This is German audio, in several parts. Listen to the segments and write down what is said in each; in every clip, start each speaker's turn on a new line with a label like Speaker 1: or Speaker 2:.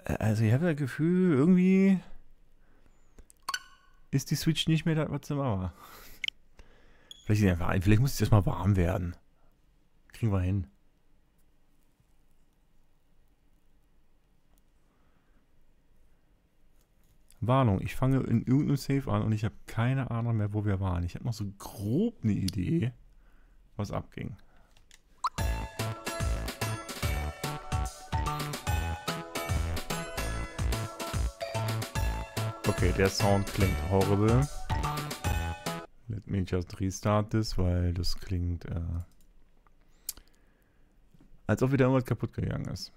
Speaker 1: Also ich habe das Gefühl, irgendwie ist die Switch nicht mehr das, was sie war. Vielleicht muss es erstmal warm werden. Kriegen wir hin. Warnung, ich fange in irgendeinem Save an und ich habe keine Ahnung mehr, wo wir waren. Ich habe noch so grob eine Idee, was abging. Okay, der Sound klingt horrible. Let me just restart this, weil das klingt, als ob wieder irgendwas kaputt gegangen ist.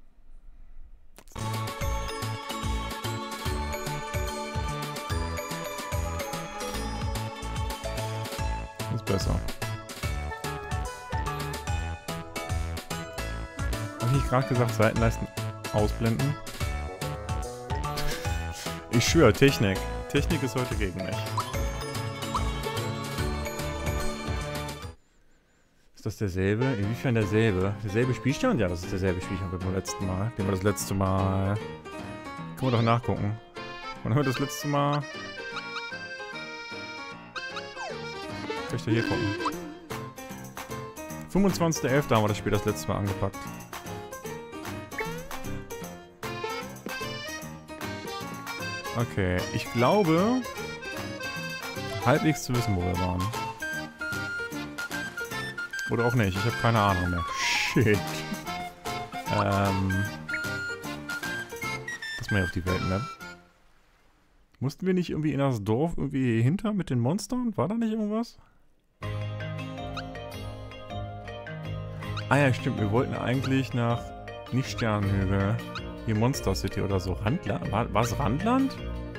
Speaker 1: Ist besser. Habe ich nicht gerade gesagt, Seitenleisten ausblenden? Ich schwöre, Technik. Technik ist heute gegen mich. Ist das derselbe? Inwiefern derselbe? Derselbe Spielstand? Ja, das ist derselbe Spielstand wie beim letzten Mal. Den wir das letzte Mal... Können wir doch nachgucken. Wann haben wir das letzte Mal... Kann ich da hier gucken. 25.11. haben wir das Spiel das letzte Mal angepackt. Okay, ich glaube, halbwegs zu wissen, wo wir waren. Oder auch nicht, ich habe keine Ahnung mehr. Shit. Lass mal auf die Weltmap. Mussten wir nicht irgendwie in das Dorf irgendwie hinter mit den Monstern? War da nicht irgendwas? Ah ja, stimmt, wir wollten eigentlich nach, nicht Sternenhügel, hier Monster City oder so. Randland? War es Randland?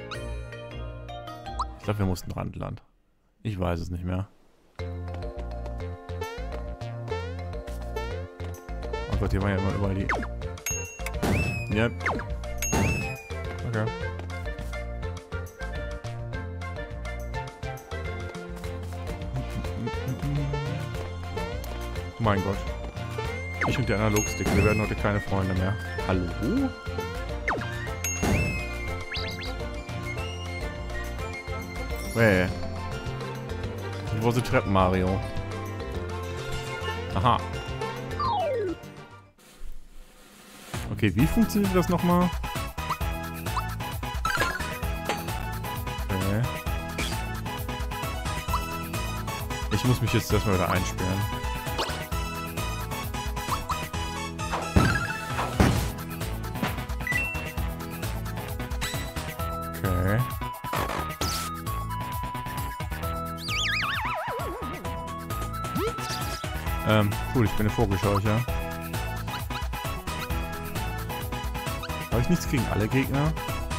Speaker 1: Ich glaube, wir mussten Randland. Ich weiß es nicht mehr. Oh Gott, hier war ja immer überall die... Ja. Okay. Mein Gott. Ich und der Analogstick, wir werden heute keine Freunde mehr. Hallo? Hey. Wo sind Treppen, Mario? Aha. Okay, wie funktioniert das nochmal? Okay. Ich muss mich jetzt erstmal wieder einsperren. Okay. Cool, ich bin eine Vogelscheuche. Habe ich nichts gegen alle Gegner?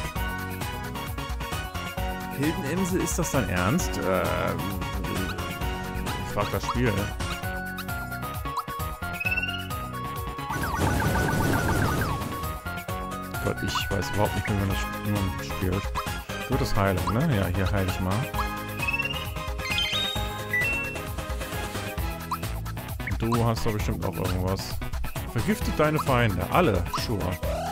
Speaker 1: Hildenimse, ist das dein Ernst? Ich frag das Spiel. Gott, ich weiß überhaupt nicht, wie man das spielt. Wird das Heilung, ne? Ja, hier heile ich mal. Und du hast doch bestimmt auch irgendwas. Vergiftet deine Feinde. Alle. Sure.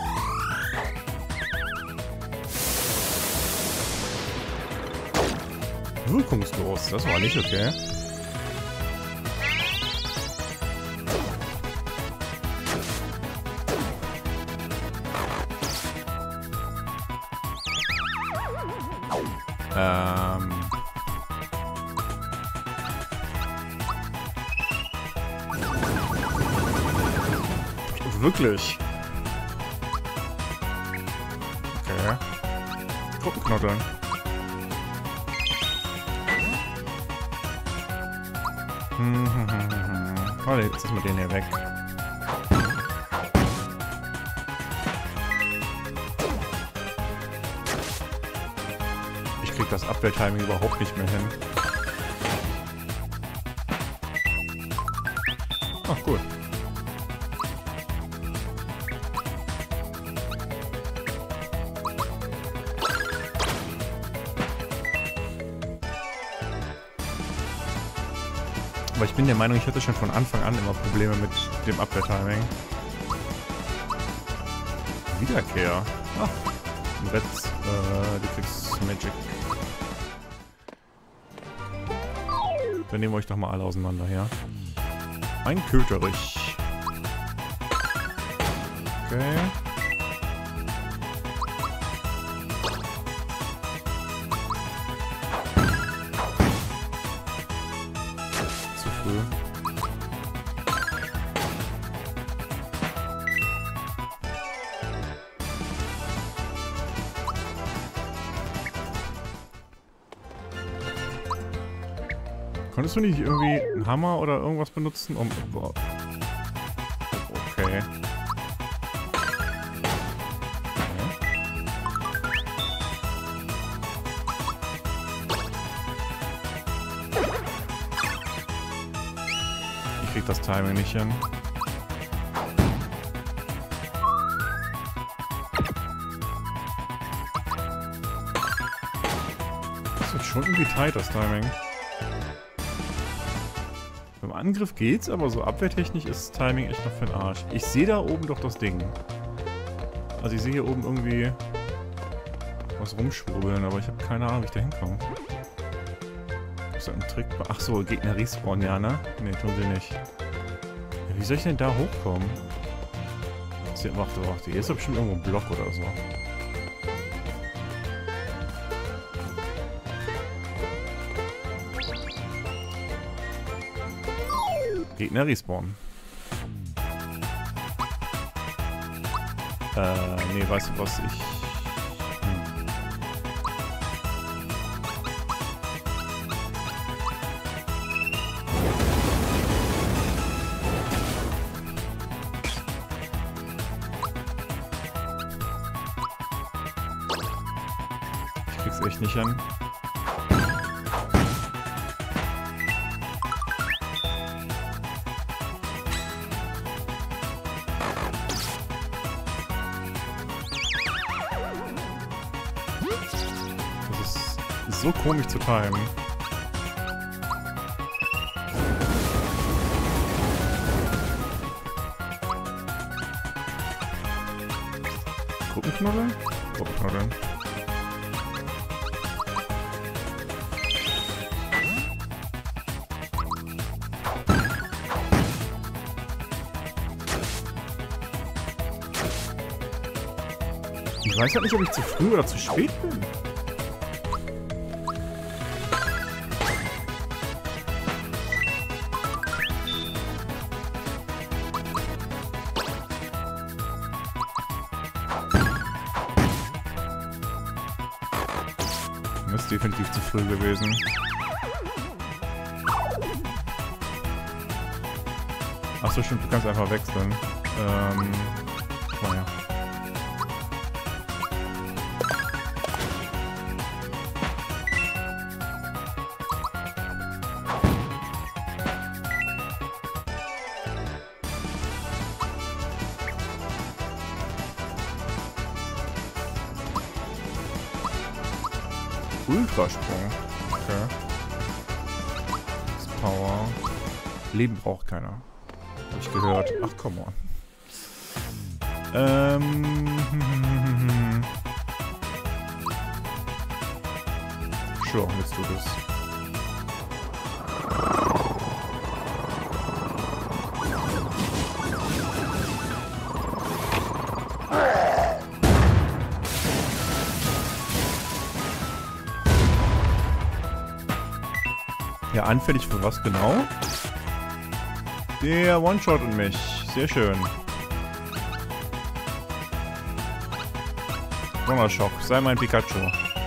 Speaker 1: Wirkungslos. Das war nicht okay. Wirklich? Okay. Truppenknotteln. Warte, jetzt ist mit denen hier weg. Ich krieg das Abwehrtiming überhaupt nicht mehr hin. Ach, gut. Aber ich bin der Meinung, ich hatte schon von Anfang an immer Probleme mit dem Abwehrtiming. Wiederkehr. Ah, Red, du kriegst Magic. Dann nehmen wir euch doch mal alle auseinander, ja? Ein Köterich. Okay. Zu früh. Konntest du nicht irgendwie einen Hammer oder irgendwas benutzen, um... Boah. Okay. Ich krieg das Timing nicht hin. Das ist schon irgendwie tight, das Timing. Beim Angriff geht's, aber so abwehrtechnisch ist das Timing echt noch für den Arsch. Ich sehe da oben doch das Ding. Also ich sehe hier oben irgendwie was rumschwurbeln, aber ich habe keine Ahnung, wie ich da hinkomme. Ist das ein Trick? Ach so, Gegner respawnen, ja, ne? Ne, tun sie nicht. Ja, wie soll ich denn da hochkommen? Warte, hier ist doch bestimmt irgendwo ein Block oder so. Gegner respawnen. Nee, weißt du was, ich... Ich krieg's echt nicht hin. So komisch zu timen. Gruppenknolle? Gruppenknolle. Ich weiß halt nicht, ob ich zu früh oder zu spät bin. Das ist definitiv zu früh gewesen. Achso, stimmt, du kannst einfach wechseln. Naja. Ultrasprung. Okay. Das Power. Leben braucht keiner. Hab ich gehört. Ach, come on. Sure, willst du das? Ja, anfällig für was genau? Der One-Shot und mich. Sehr schön. Donnerschock. Sei mein Pikachu.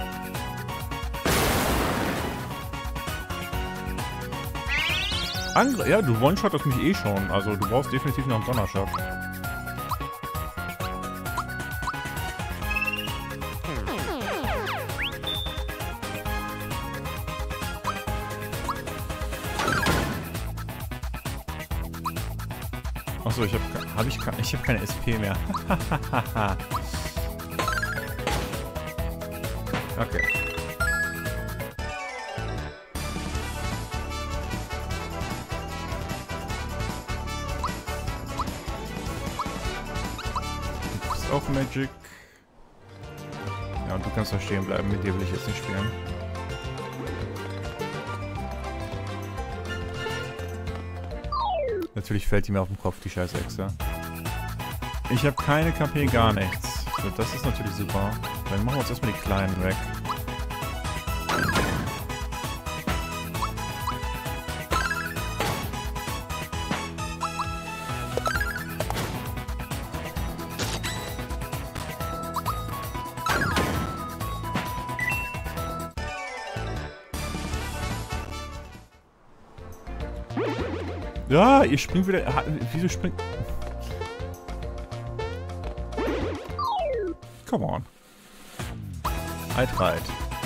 Speaker 1: Ja, du One-Shottest mich eh schon. Also du brauchst definitiv noch einen Donnerschock. Achso, ich hab keine SP mehr. Okay. jetzt auch Magic. Ja, und du kannst da stehen bleiben. Mit dir will ich jetzt nicht spielen. Natürlich fällt die mir auf den Kopf, die scheiß Echse. Ich habe keine KP, gar nichts. So, das ist natürlich super. Dann machen wir uns erstmal die Kleinen weg. Ja, ihr springt wieder. Wieso springt. Come on. Halt.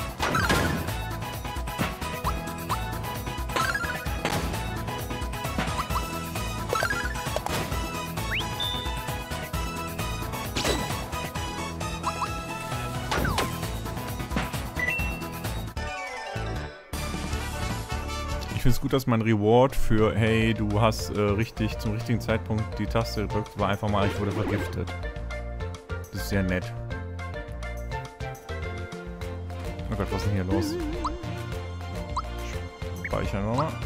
Speaker 1: Ich finde es gut, dass mein Reward für, hey, du hast richtig zum richtigen Zeitpunkt die Taste gedrückt, war einfach mal, ich wurde vergiftet. Das ist sehr nett. Oh Gott, was ist denn hier los? Speichern wir mal.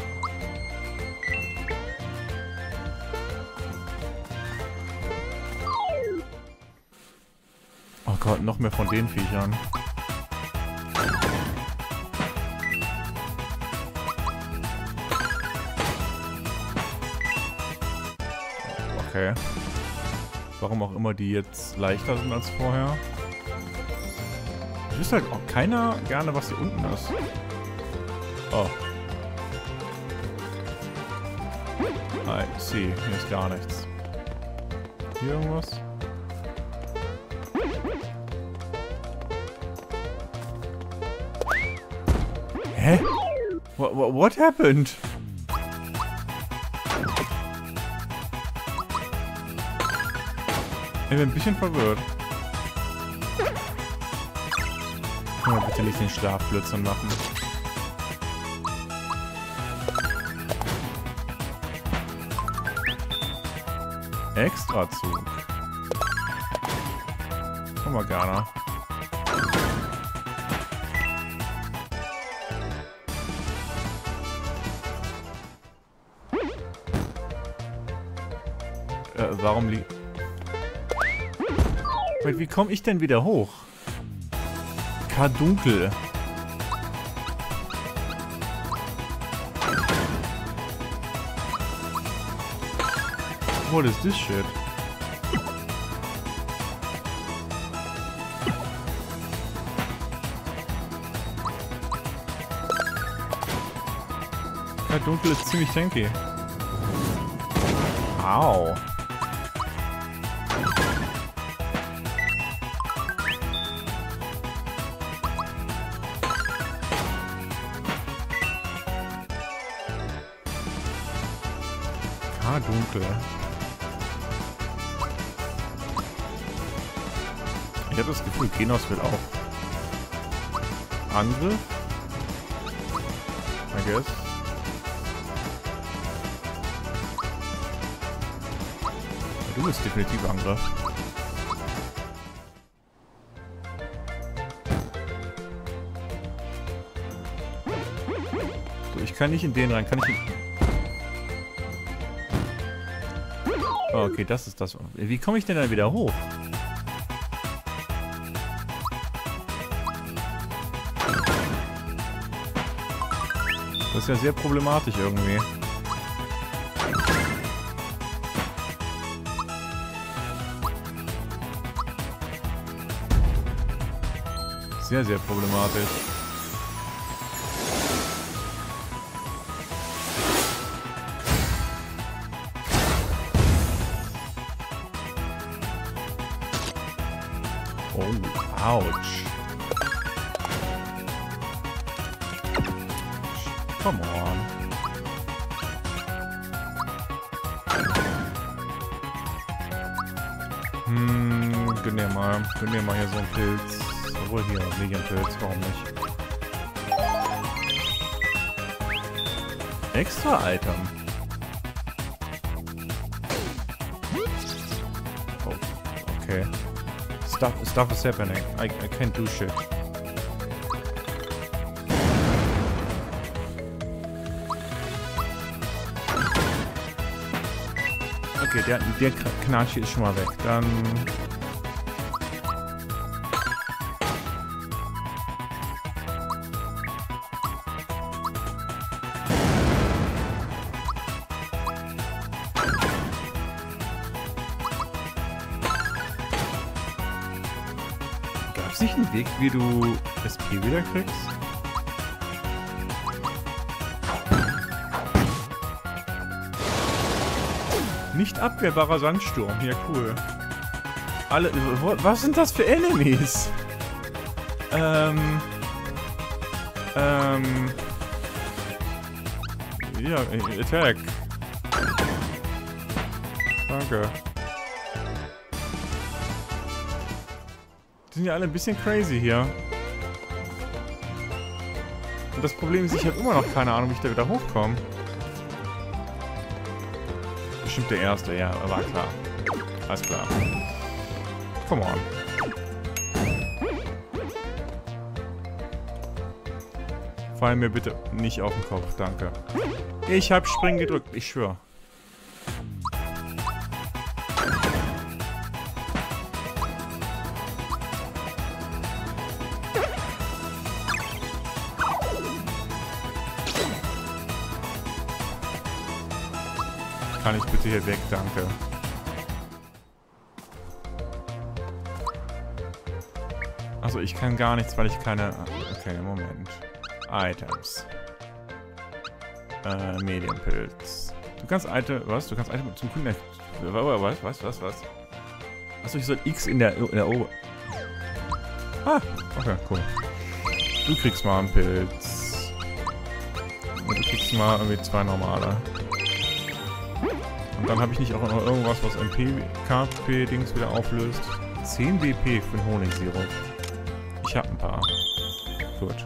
Speaker 1: Oh Gott, noch mehr von den Viechern. Okay. Warum auch immer die jetzt leichter sind als vorher. Ich wüsste halt auch keiner gerne, was hier unten ist. Oh. I see. Hier ist gar nichts. Hier irgendwas? Hä? What happened? Ich bin ein bisschen verwirrt. Können wir bitte nicht den Schlafblödsinn machen? Extrazug. Kann man gerne. Warum liegt... Wie komme ich denn wieder hoch? Kardunkel. What is this shit? Kardunkel ist ziemlich tanky. Au. Dunkel. Ich habe das Gefühl, Genos will auch. Angriff? I guess. Du bist definitiv Angriff. So, ich kann nicht in den rein. Kann ich in... Oh, okay, das ist das. Wie komme ich denn dann wieder hoch? Das ist ja sehr problematisch irgendwie. Sehr, sehr problematisch. Oh, ouch. Come on. Gönn dir mal hier so einen Pilz. Obwohl hier, Medienpilz, warum nicht? Extra Item. Oh, okay. stuff is happening. I can't do shit. Okay, der Knatsch hier ist schon mal weg. Dann... Gab es nicht einen Weg, wie du SP wieder kriegst? Nicht abwehrbarer Sandsturm. Ja, cool. Alle... Was sind das für Enemies? Ja, Attack. Danke. Die sind ja alle ein bisschen crazy hier. Und das Problem ist, ich habe immer noch keine Ahnung, wie ich da wieder hochkomme. Bestimmt der erste, ja, war klar. Alles klar. Come on. Fall mir bitte nicht auf den Kopf, danke. Ich hab Springen gedrückt, ich schwöre. Kann ich bitte hier weg, danke. Also ich kann gar nichts, weil ich keine... Okay, Moment. Items. Medienpilz. Du kannst was? Du kannst Item zum Kunden... Was? Achso, ich soll X in der O... Ah, okay, cool. Du kriegst mal einen Pilz. Und du kriegst mal irgendwie 2 normale. Und dann habe ich nicht auch noch irgendwas, was KP-Dings wieder auflöst. 10 BP für den Honigsirup. Ich habe ein paar. Gut.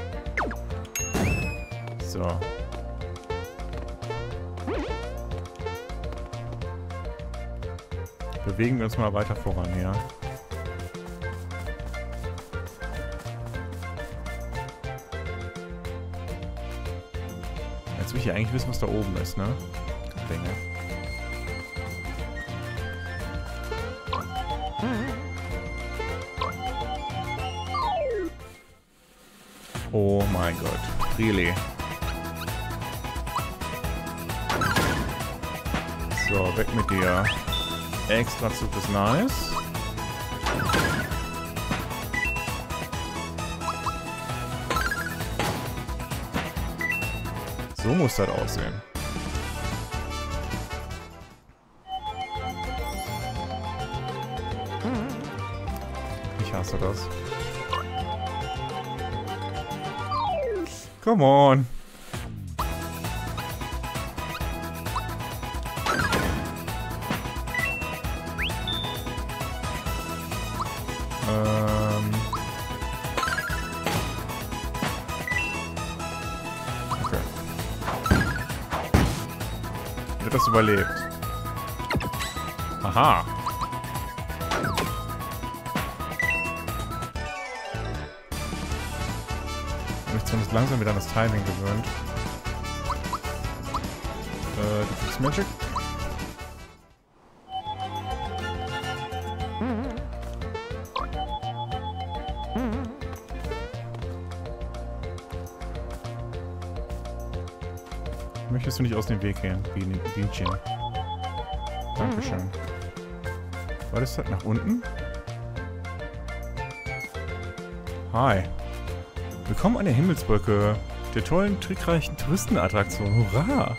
Speaker 1: So. Bewegen wir uns mal weiter voran, ja. Jetzt will ich ja eigentlich wissen, was da oben ist, ne? Dinge. Oh mein Gott. Really? So, weg mit dir. Extra Zug ist nice. So muss das aussehen. Ich hasse das. Come on. Okay. Wird das überlebt? Aha. Zumindest langsam wieder an das Timing gewöhnt. Du kriegst Magic. Möchtest du nicht aus dem Weg gehen, Bienchen? Dankeschön. War das halt nach unten? Hi. Willkommen an der Himmelsbrücke, der tollen, trickreichen Touristenattraktion. Hurra!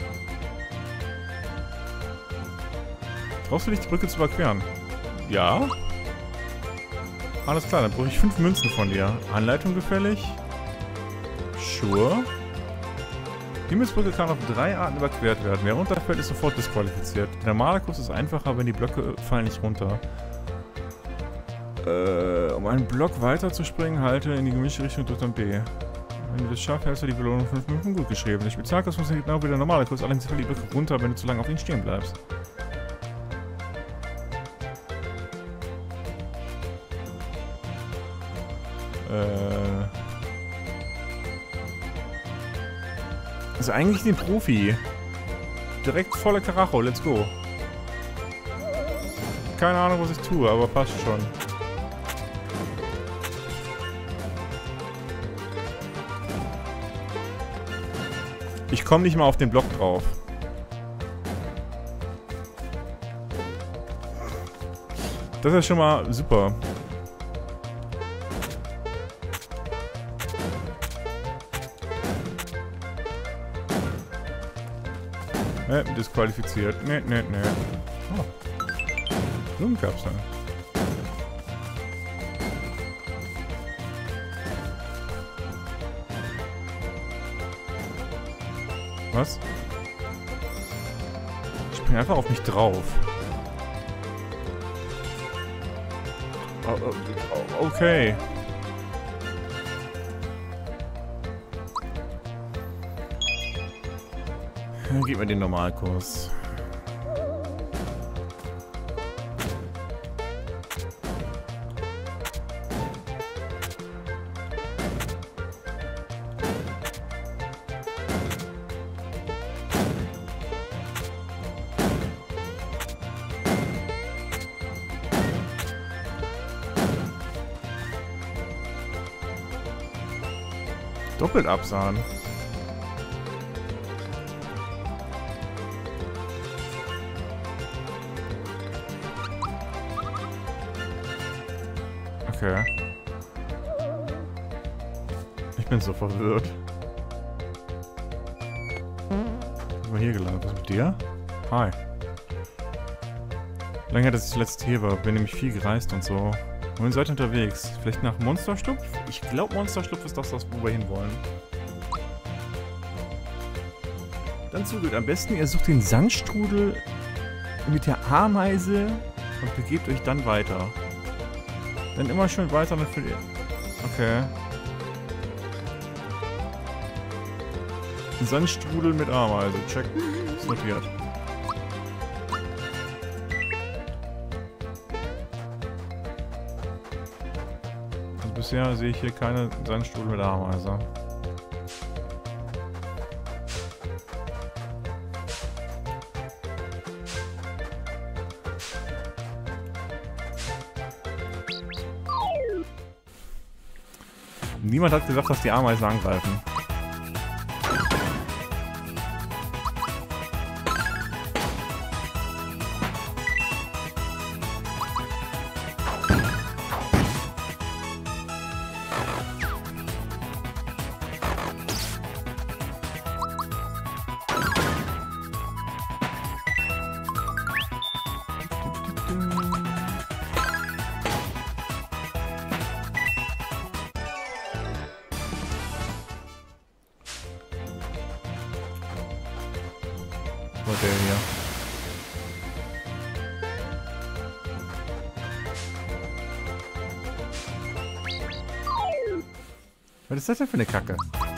Speaker 1: Traust du dich, die Brücke zu überqueren? Ja? Alles klar, dann brauche ich 5 Münzen von dir. Anleitung gefällig? Sure. Die Himmelsbrücke kann auf 3 Arten überquert werden. Wer runterfällt, ist sofort disqualifiziert. Der normale Kurs ist einfacher, wenn die Blöcke fallen nicht runter. Um einen Block weiter zu springen, halte in die gemischte Richtung durch dann B. Wenn du das schaffst, hast du die Belohnung 5 Minuten gut geschrieben. Der Spezialkurs funktioniert genau wie der normale Kurs, allerdings fällt die Brücke runter, wenn du zu lange auf ihn stehen bleibst. Also eigentlich den Profi. Direkt volle Karacho, let's go. Keine Ahnung, was ich tue, aber passt schon. Ich komme nicht mal auf den Block drauf. Das ist schon mal super. Disqualifiziert. Nee. Oh. Blumenkapseln. Was? Spring einfach auf mich drauf. Okay. Dann gib mir den Normalkurs. Doppelt absahen. Okay. Ich bin so verwirrt. Ich war hier gelandet. Was ist mit dir? Hi. Lange her, dass ich zuletzt hier war. Bin nämlich viel gereist und so. Wohin seid ihr unterwegs? Vielleicht nach Monsterstupf? Ich glaube, Monsterstupf ist das, wo wir hinwollen. Dann zugehört am besten, ihr sucht den Sandstrudel mit der Ameise und begebt euch dann weiter. Dann immer schön weiter mit für die... Okay. Sandstrudel mit Ameise. Check. Ist notiert. Also bisher sehe ich hier keine Sandstrudel mit Ameise. Niemand hat gesagt, dass die Ameisen angreifen. Der hier. Was ist das denn für eine Kacke?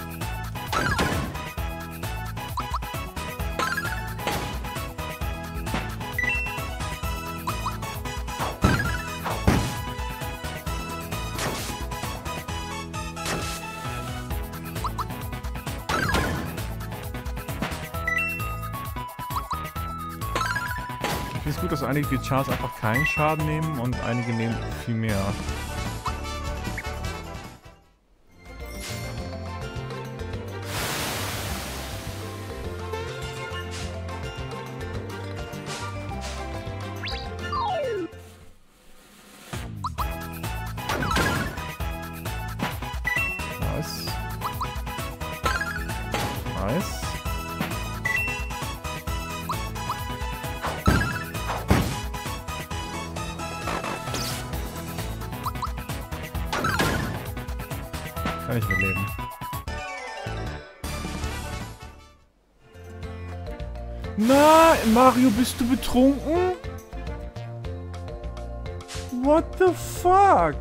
Speaker 1: Ich finde es gut, dass einige Chars einfach keinen Schaden nehmen und einige nehmen viel mehr. Nice. Nice. Kann ich mitleben. Na, Mario, bist du betrunken? What the fuck?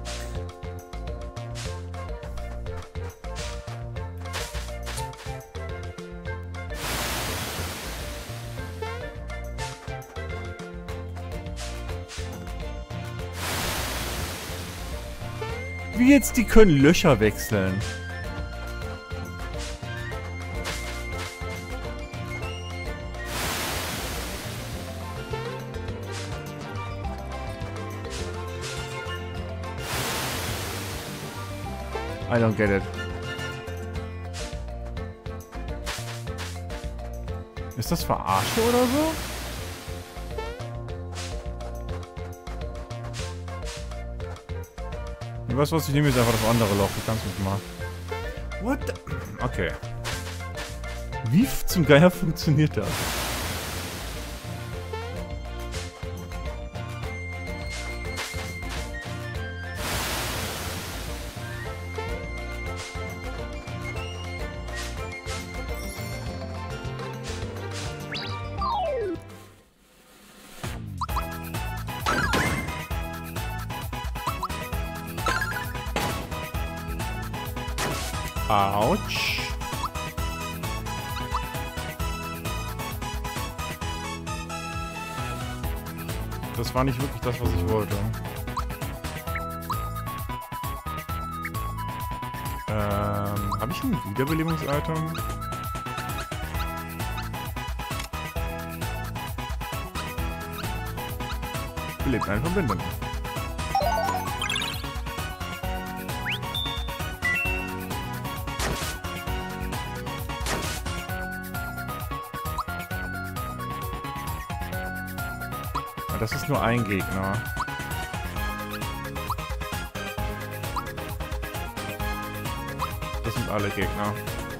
Speaker 1: Wie jetzt, die können Löcher wechseln. I don't get it. Ist das Verarsche oder so? Weißt du was, ich nehme jetzt einfach das andere Loch. Du kannst mich mal. What the? Okay. Wie zum Geier funktioniert das? Autsch. Das war nicht wirklich das, was ich wollte. Habe ich ein Wiederbelebungs-Item? Belebt einen Verbindenden. Das ist nur ein Gegner. Das sind alle Gegner.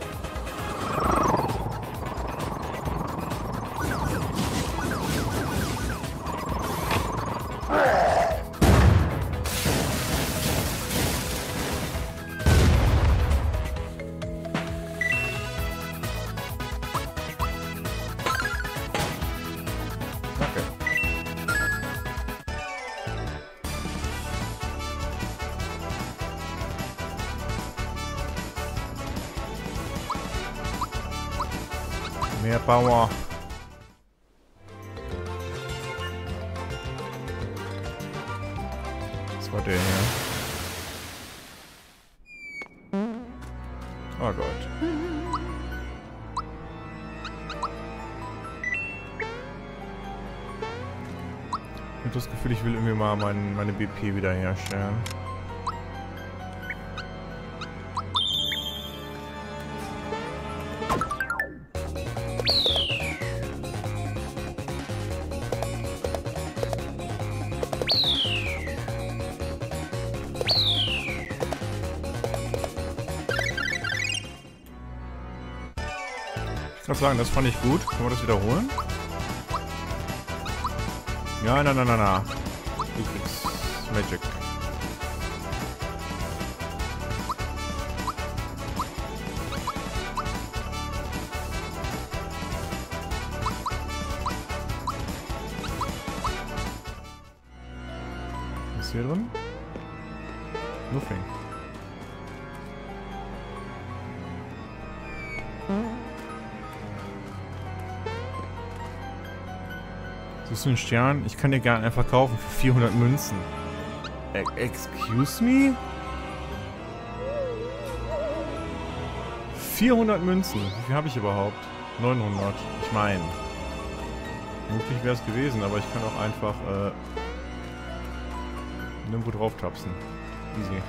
Speaker 1: Mehr Power. Was war der hier? Oh Gott. Ich habe das Gefühl, ich will irgendwie mal meine BP wiederherstellen. Ich kann sagen, das fand ich gut. Können wir das wiederholen? Ja, na. Du kriegst Magic. Was ist hier drin? Nothing. Suchst du einen Stern? Ich kann dir gerne einen verkaufen für 400 Münzen. Excuse me? 400 Münzen. Wie viel habe ich überhaupt? 900. Ich meine. Möglich wäre es gewesen, aber ich kann auch einfach nirgendwo drauf tapsen. Easy.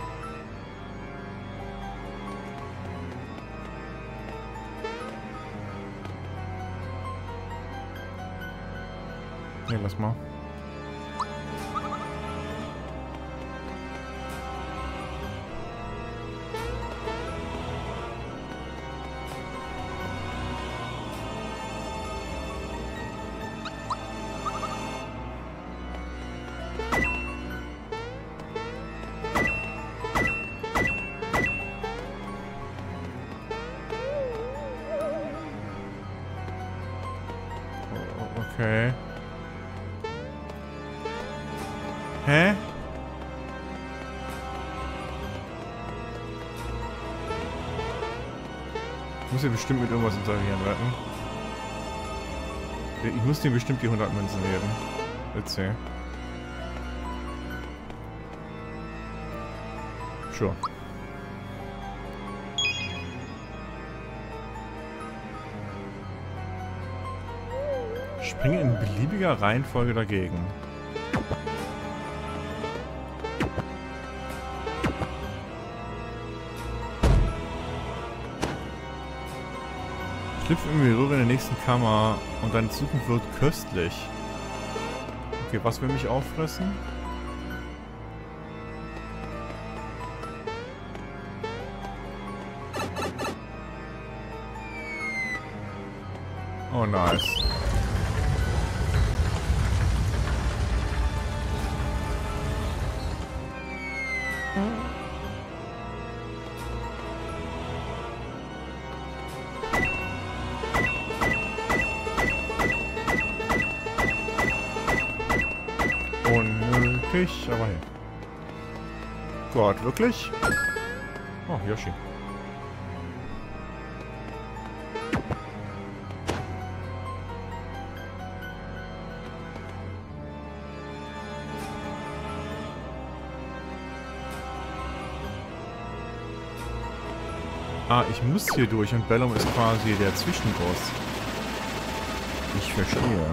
Speaker 1: Ne, lass mal. Okay. Hä? Ich muss ja bestimmt mit irgendwas interagieren, wetten. Ich muss dir bestimmt die 100 Münzen geben. Let's see. Sure. Springe in beliebiger Reihenfolge dagegen. Schlüpfe in die Röhre in der nächsten Kammer und deine Zukunft wird köstlich. Okay, was will mich auffressen? Oh, nice. Unnötig, aber hey. Gott, wirklich? Oh, Yoshi. Ah, ich muss hier durch und Bellum ist quasi der Zwischenboss. Ich verstehe.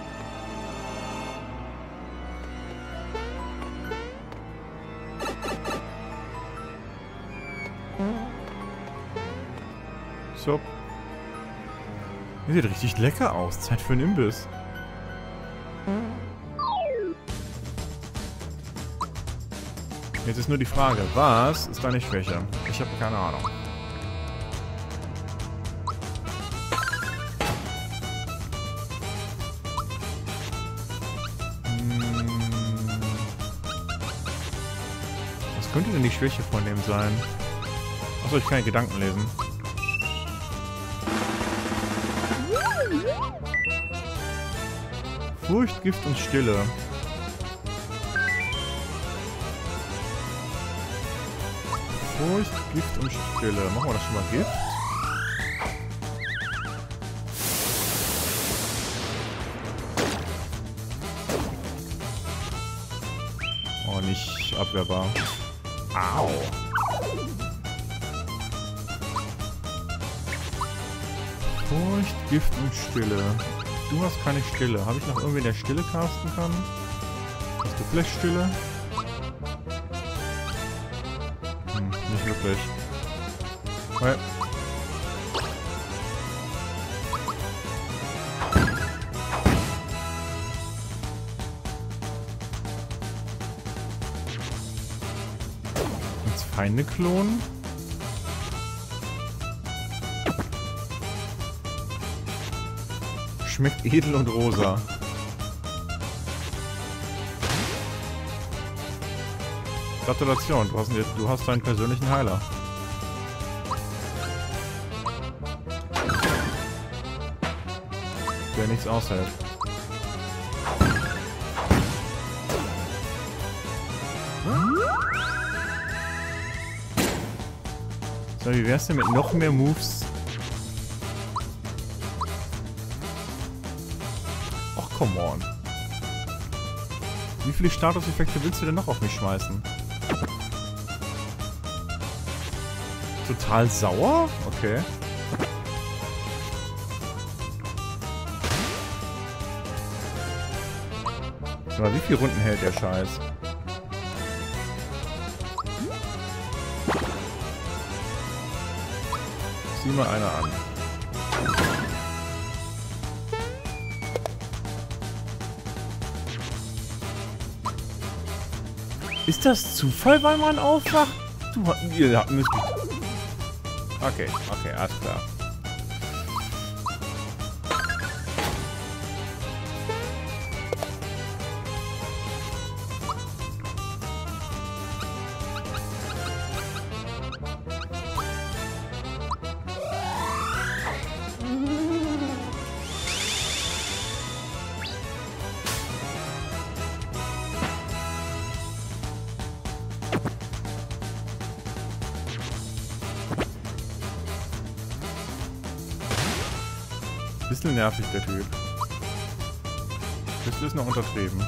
Speaker 1: So. Das sieht richtig lecker aus. Zeit für einen Imbiss. Jetzt ist nur die Frage, was ist deine Schwäche? Ich habe keine Ahnung. Was könnte denn die Schwäche von dem sein? Achso, ich kann ja Gedanken lesen. Furcht, Gift und Stille. Furcht, Gift und Stille. Machen wir das schon mal Gift? Oh, nicht abwehrbar. Au. Furcht, Gift und Stille. Du hast keine Stille. Habe ich noch irgendwen, der Stille casten kann? Hast du vielleicht Stille? Nicht wirklich. Okay. Jetzt Feinde klonen. Schmeckt edel und rosa. Gratulation, du hast deinen persönlichen Heiler. Der nichts aushält. So, wie wär's denn mit noch mehr Moves? Come on. Wie viele Statuseffekte willst du denn noch auf mich schmeißen? Total sauer? Okay. Aber wie viele Runden hält der Scheiß? Sieh mal einer an. Ist das Zufall, weil man aufwacht? Ihr habt mich... Okay, alles klar. Bisschen nervig, der Typ. Das ist noch untertrieben.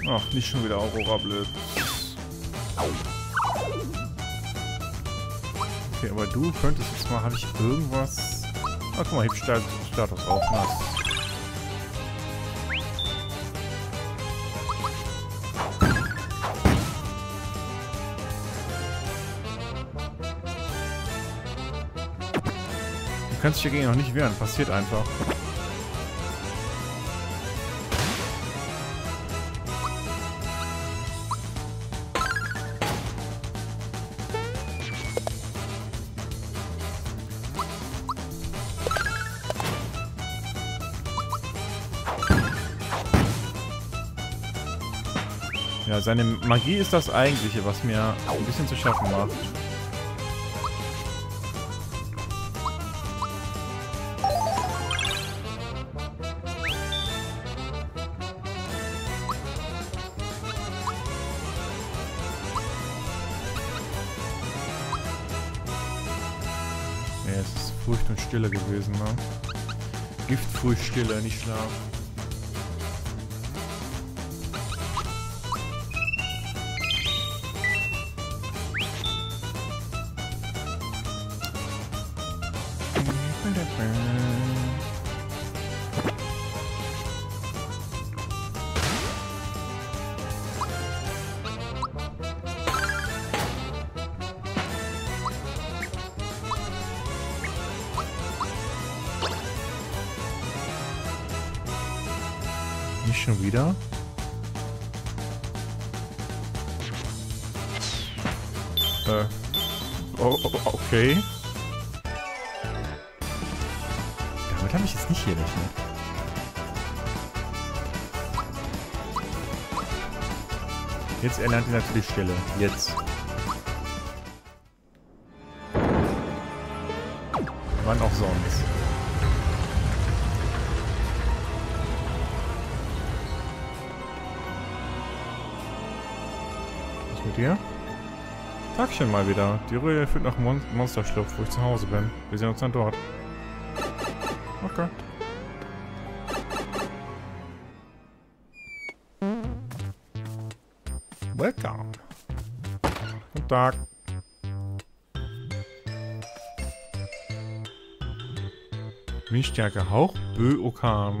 Speaker 1: Ach, nicht schon wieder Aurora Blitz. Okay, aber du könntest jetzt mal, habe ich irgendwas... Ah, guck mal, ich habe Status auf, nass. Du kannst dich dagegen noch nicht wehren, passiert einfach. Ja, seine Magie ist das Eigentliche, was mir ein bisschen zu schaffen macht. Ja, es ist Furcht und Stille gewesen, ne? Gift, Furcht, Stille, nicht Schlaf. Nicht schon wieder? Okay. Damit habe ich jetzt nicht gerechnet. Jetzt erlernt ihr natürlich Stille. Jetzt. Wann auch sonst. Was mit dir? Tagchen mal wieder. Die Röhre führt nach Monsterschlupf, wo ich zu Hause bin. Wir sehen uns dann dort. Okay. Welcome. Guten Tag. Windstärke Hauch, Bö, Orkan.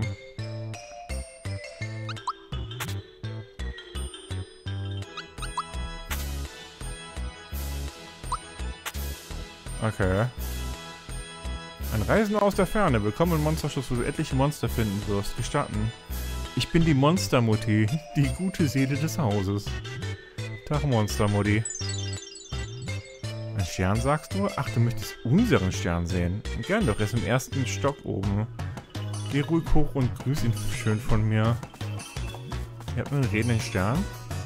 Speaker 1: Okay. Ein Reisender aus der Ferne. Willkommen im Monsterschloss, wo du etliche Monster finden wirst. Gestatten. Ich bin die Monstermutti. Die gute Seele des Hauses. Tag, Monstermutti. Ein Stern, sagst du? Ach, du möchtest unseren Stern sehen. Gern doch, er ist im ersten Stock oben. Geh ruhig hoch und grüß ihn schön von mir. Ihr habt einen redenden Stern?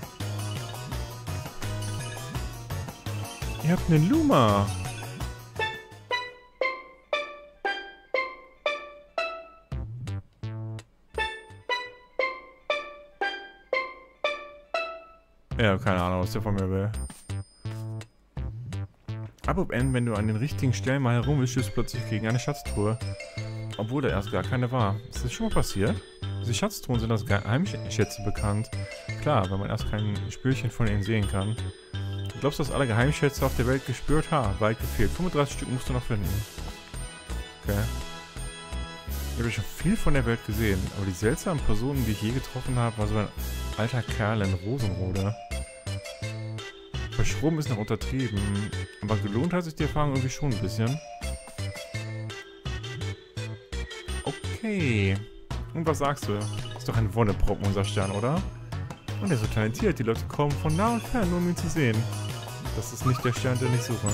Speaker 1: Ihr habt einen Luma. Ja, keine Ahnung, was der von mir will. Ab und an, wenn du an den richtigen Stellen mal herumwischst, stößt du plötzlich gegen eine Schatztruhe. Obwohl da erst gar keine war. Ist das schon mal passiert? Diese Schatztruhen sind als Geheimschätze bekannt. Klar, wenn man erst kein Spürchen von ihnen sehen kann. Du glaubst, dass alle Geheimschätze auf der Welt gespürt? Ha, weit gefehlt. 35 Stück musst du noch finden. Okay. Ich habe schon viel von der Welt gesehen, aber die seltsamen Personen, die ich je getroffen habe, war so ein alter Kerl in Rosenrode. Verschroben ist noch untertrieben, aber gelohnt hat sich die Erfahrung irgendwie schon ein bisschen. Okay. Und was sagst du? Ist doch ein Wonneproppen, unser Stern, oder? Und er ist so talentiert, die Leute kommen von nah und fern, nur um ihn zu sehen. Das ist nicht der Stern, den ich suche.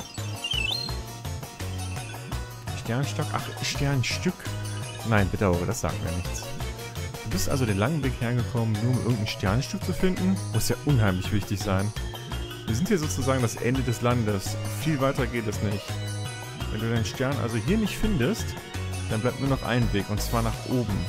Speaker 1: Sternstock? Ach, Sternstück? Nein, bedauere, das sagt mir nichts. Du bist also den langen Weg hergekommen, nur um irgendein Sternstück zu finden? Muss ja unheimlich wichtig sein. Wir sind hier sozusagen das Ende des Landes. Viel weiter geht es nicht. Wenn du deinen Stern also hier nicht findest, dann bleibt nur noch ein Weg, und zwar nach oben.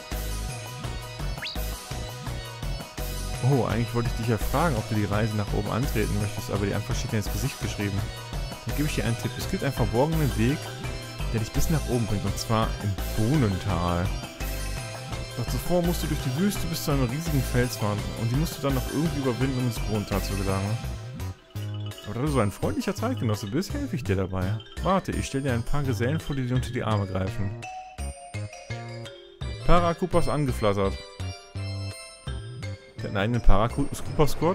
Speaker 1: Oh, eigentlich wollte ich dich ja fragen, ob du die Reise nach oben antreten möchtest, aber die Antwort steht dir ins Gesicht geschrieben. Dann gebe ich dir einen Tipp. Es gibt einen verborgenen Weg, der dich bis nach oben bringt, und zwar im Bohnental. Zuvor musst du durch die Wüste bis zu einer riesigen Felswand und die musst du dann noch irgendwie überwinden, um ins Brunnental zu gelangen. Aber da du so ein freundlicher Zeitgenosse bist, helfe ich dir dabei. Warte, ich stelle dir ein paar Gesellen vor, die dir unter die Arme greifen. Parakupas angeflattert. Der hat einen eigenen Parakupa-Squad?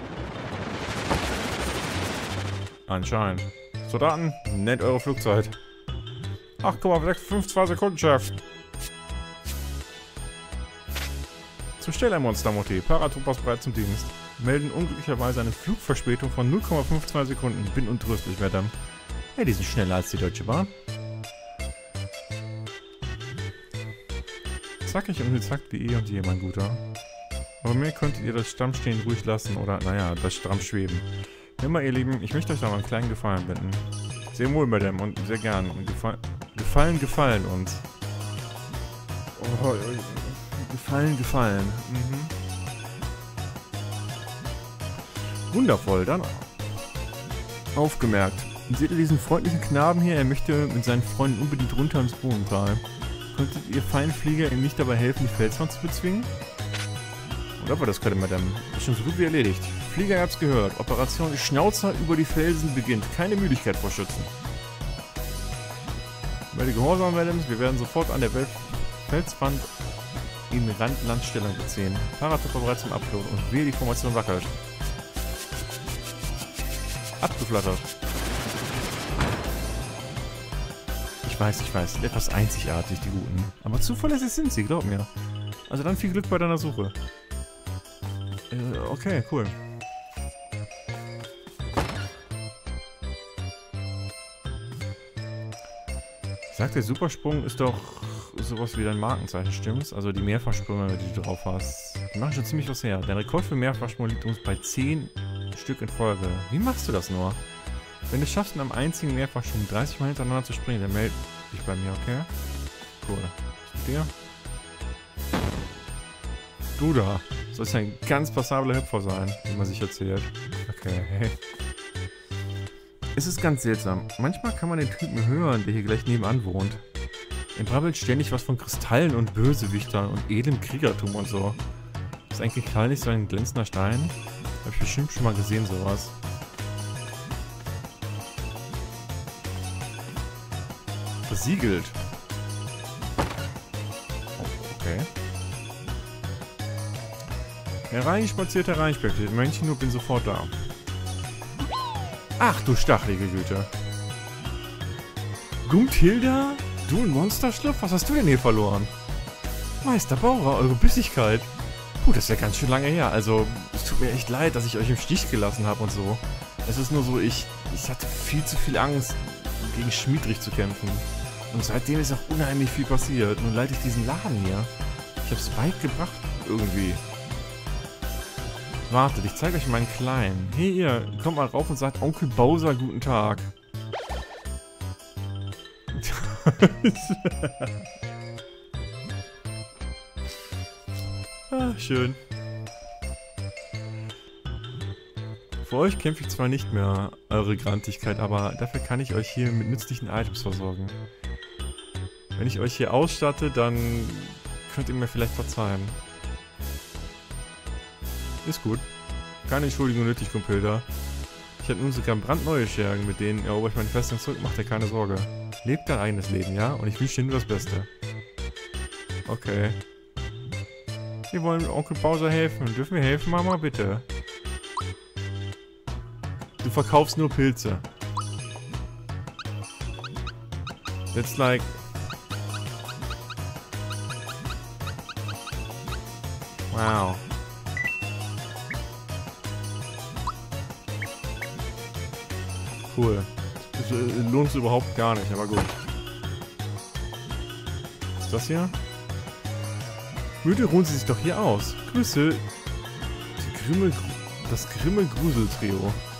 Speaker 1: Anscheinend. Soldaten, nennt eure Flugzeit. 8,52 Sekunden, Chef. Zur Stelle, Monster-Motti. Paratroopers bereit zum Dienst. Melden unglücklicherweise eine Flugverspätung von 0,52 Sekunden. Bin untröstlich, Madame. Ja, die sind schneller als die Deutsche Bahn. Zackig und gezackt wie eh und je, mein Guter. Aber mir könntet ihr das Stammstehen ruhig lassen oder, naja, das stramm schweben. Immer, ihr Lieben, ich möchte euch noch einen kleinen Gefallen bitten. Sehr wohl, Madame, und sehr gern. Und gefallen uns. Oh, gefallen. Mhm. Wundervoll, dann aufgemerkt. Seht ihr diesen freundlichen Knaben hier? Er möchte mit seinen Freunden unbedingt runter ins Brunnental. Könntet ihr Feinflieger ihm nicht dabei helfen, die Felswand zu bezwingen? Und ob er das könnte, Madame. Ist schon so gut wie erledigt. Flieger, ihr habt's gehört. Operation Schnauzer über die Felsen beginnt. Keine Müdigkeit vor Schützen. Melde Gehorsam, Madame. Wir werden sofort an der Felswand in Landstellung beziehen. Paratrooper bereit zum Abflug und wehe, die Formation wackelt. Abgeflattert. Ich weiß, sind etwas einzigartig, die Guten. Aber zuverlässig sind sie, glaub mir. Also dann viel Glück bei deiner Suche. Okay, cool. Sagt, der Supersprung ist doch sowas wie dein Markenzeichen, stimmt's? Also die Mehrfachsprünge, die du drauf hast. Die machen schon ziemlich was her. Dein Rekord für Mehrfachsprung liegt uns bei 10 Stück in Folge. Wie machst du das nur? Wenn du es schaffst, in einem einzigen Mehrfachsprung 30 Mal hintereinander zu springen, dann melde dich bei mir, okay? Cool. Was mit dir? Du da. Sollst ja ein ganz passabler Hüpfer sein, wie man sich erzählt. Okay, hey. Es ist ganz seltsam. Manchmal kann man den Typen hören, der hier gleich nebenan wohnt. Er brabbelt ständig was von Kristallen und Bösewichtern und edlem Kriegertum und so. Ist ein Kristall nicht so ein glänzender Stein? Hab ich bestimmt schon mal gesehen, sowas. Versiegelt. Oh, okay. Hereinspaziert, hereinspaziert. Männchen, nur bin sofort da. Ach, du stachelige Güte. Gumthilda? Du ein Monsterschlupf? Was hast du denn hier verloren? Meister Bauer, eure Bissigkeit. Puh, das ist ja ganz schön lange her. Also, es tut mir echt leid, dass ich euch im Stich gelassen habe und so. Es ist nur so, ich hatte viel zu viel Angst, gegen Schmiedrich zu kämpfen. Und seitdem ist auch unheimlich viel passiert. Nun leite ich diesen Laden hier. Ich habe Spike gebracht, irgendwie. Wartet, ich zeige euch meinen Kleinen. Hey ihr, kommt mal rauf und sagt Onkel Bowser guten Tag. Ah, schön. Für euch kämpfe ich zwar nicht mehr, eure Grantigkeit, aber dafür kann ich euch hier mit nützlichen Items versorgen. Wenn ich euch hier ausstatte, dann könnt ihr mir vielleicht verzeihen. Ist gut. Keine Entschuldigung nötig, Kumpilda. Ich habe nun sogar brandneue Schergen, mit denen erober ich meine Festung zurück, macht dir keine Sorge. Lebt dein eigenes Leben, ja? Und ich wünsche dir nur das Beste. Okay. Wir wollen Onkel Bowser helfen. Dürfen wir helfen, Mama? Bitte. Du verkaufst nur Pilze. That's like... Wow. Cool. Das lohnt sich überhaupt gar nicht, aber gut. Was ist das hier? Müde ruhen Sie sich doch hier aus. Grüße. Das Grimmel-Grusel-Trio.